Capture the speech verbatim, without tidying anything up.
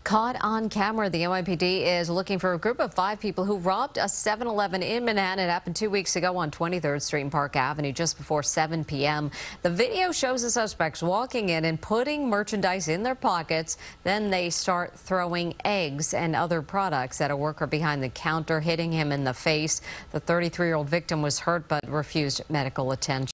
Caught on camera, the N Y P D is looking for a group of five people who robbed a seven eleven in Manhattan. It happened two weeks ago on twenty-third Street and Park Avenue just before seven p m The video shows the suspects walking in and putting merchandise in their pockets. Then they start throwing eggs and other products at a worker behind the counter, hitting him in the face. The thirty-three-year-old victim was hurt but refused medical attention.